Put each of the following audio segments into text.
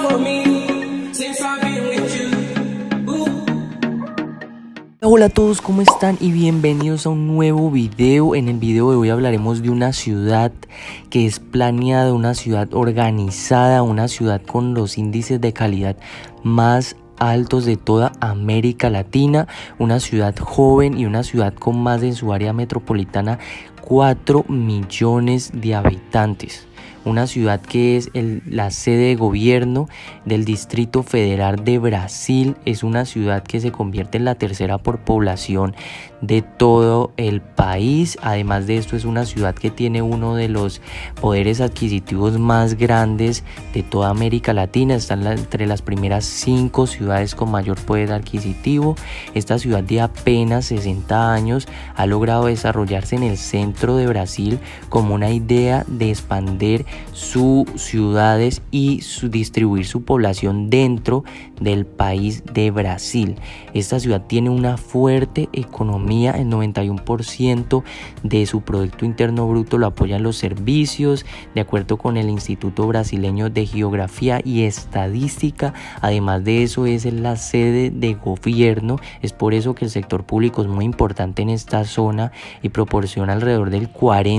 for me since I've been with you. Hola a todos, ¿cómo están? Y bienvenidos a un nuevo video. En el video de hoy hablaremos de una ciudad que es planeada, una ciudad organizada, una ciudad con los índices de calidad más altos de toda América Latina, una ciudad joven y una ciudad con más en su área metropolitana 4 millones de habitantes. Una ciudad que es la sede de gobierno del Distrito Federal de Brasil. Es una ciudad que se convierte en la tercera por población de todo el país. Además de esto, es una ciudad que tiene uno de los poderes adquisitivos más grandes de toda América Latina. Está entre las primeras 5 ciudades con mayor poder adquisitivo. Esta ciudad de apenas 60 años ha logrado desarrollarse en el centro de Brasil como una idea de expandir sus ciudades y distribuir su población dentro del país de Brasil. Esta ciudad tiene una fuerte economía. El 91% de su Producto Interno Bruto lo apoyan los servicios, de acuerdo con el Instituto Brasileño de Geografía y Estadística. Además de eso, es la sede de gobierno. Es por eso que el sector público es muy importante en esta zona y proporciona alrededor del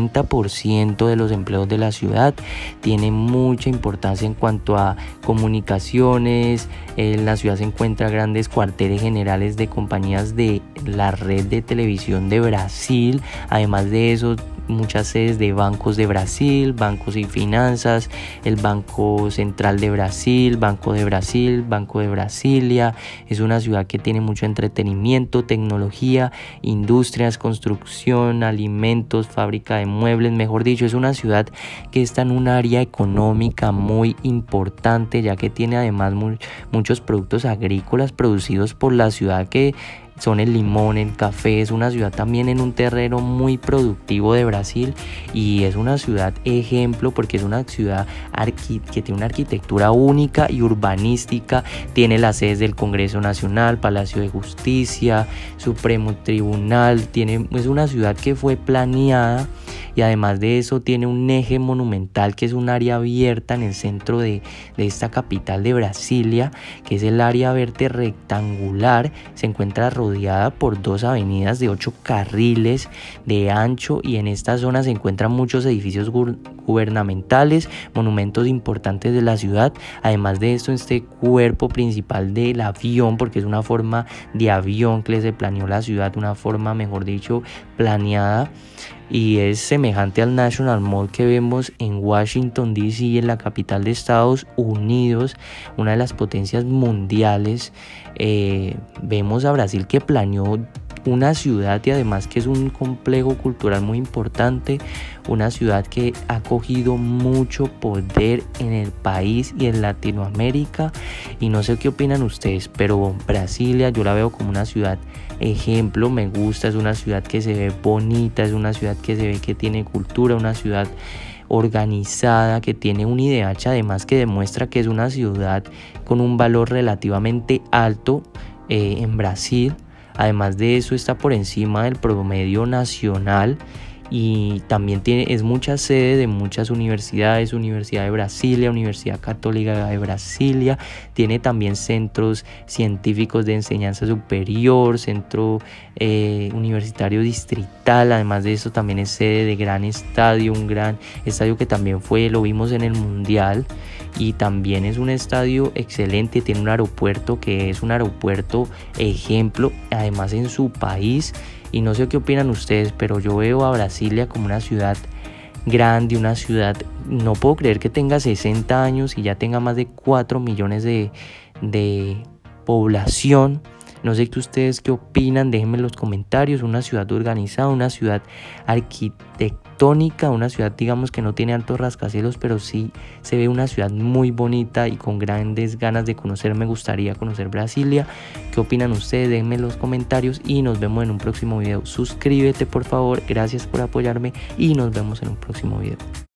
40% de los empleos de la ciudad. Tiene mucha importancia en cuanto a comunicaciones. En la ciudad se encuentran grandes cuarteles generales de compañías de la red de televisión de Brasil. Además de eso, muchas sedes de bancos de Brasil, bancos y finanzas, el Banco Central de Brasil, Banco de Brasil, Banco de Brasilia. Es una ciudad que tiene mucho entretenimiento, tecnología, industrias, construcción, alimentos, fábrica de muebles. Mejor dicho, es una ciudad que está en un área económica muy importante, ya que tiene además muchos productos agrícolas producidos por la ciudad, que son el limón, el café. Es una ciudad también en un terreno muy productivo de Brasil, y es una ciudad ejemplo porque es una ciudad que tiene una arquitectura única y urbanística. Tiene las sedes del Congreso Nacional, Palacio de Justicia, Supremo Tribunal. Es una ciudad que fue planeada, y además de eso tiene un eje monumental que es un área abierta en el centro de esta capital de Brasilia, que es el área verde rectangular. Se encuentra rodeada por 2 avenidas de 8 carriles de ancho, y en esta zona se encuentran muchos edificios gubernamentales, monumentos importantes de la ciudad. Además de esto, este cuerpo principal del avión, porque es una forma de avión que se planeó la ciudad, una forma, mejor dicho, planeada, y es semejante al National Mall que vemos en Washington DC, en la capital de Estados Unidos, una de las potencias mundiales. Vemos a Brasil que planeó una ciudad, y además que es un complejo cultural muy importante, una ciudad que ha cogido mucho poder en el país y en Latinoamérica. Y no sé qué opinan ustedes, pero Brasilia yo la veo como una ciudad ejemplo. Me gusta, es una ciudad que se ve bonita, es una ciudad que se ve que tiene cultura, una ciudad organizada, que tiene un IDH además que demuestra que es una ciudad con un valor relativamente alto en Brasil. Además de eso, está por encima del promedio nacional, y también es mucha sede de muchas universidades: Universidad de Brasilia, Universidad Católica de Brasilia. Tiene también centros científicos de enseñanza superior, centro universitario distrital. Además de eso, también es sede de un gran estadio que también lo vimos en el Mundial, y también es un estadio excelente. Tiene un aeropuerto que es un aeropuerto ejemplo, además en su país. Y no sé qué opinan ustedes, pero yo veo a Brasilia como una ciudad grande, una ciudad, no puedo creer que tenga 60 años y ya tenga más de 4 millones de población. No sé qué ustedes qué opinan, déjenme en los comentarios. Una ciudad organizada, una ciudad arquitectónica, una ciudad, digamos, que no tiene altos rascacielos, pero sí se ve una ciudad muy bonita y con grandes ganas de conocer. Me gustaría conocer Brasilia. ¿Qué opinan ustedes? Déjenme en los comentarios y nos vemos en un próximo video. Suscríbete, por favor. Gracias por apoyarme y nos vemos en un próximo video.